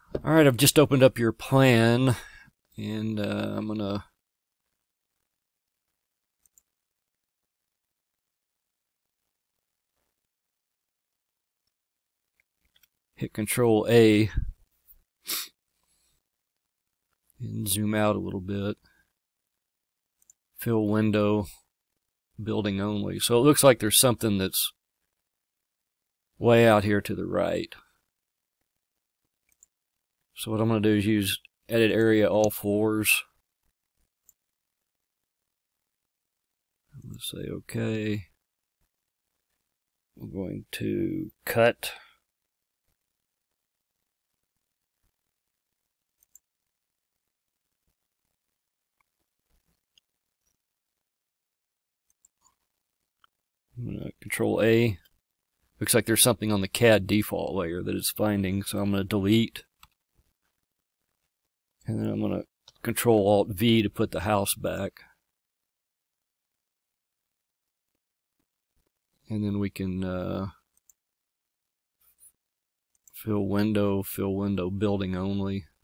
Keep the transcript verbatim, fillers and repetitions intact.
Alright, I've just opened up your plan, and uh, I'm going to hit Control A and zoom out a little bit. Fill window, building only. So it looks like there's something that's way out here to the right. So what I'm going to do is use edit area all floors. I'm going to say OK. I'm going to cut. I'm going to Control A. Looks like there's something on the C A D default layer that it's finding, so I'm going to delete. And then I'm going to Control Alt V to put the house back. And then we can uh, fill window, fill window, building only.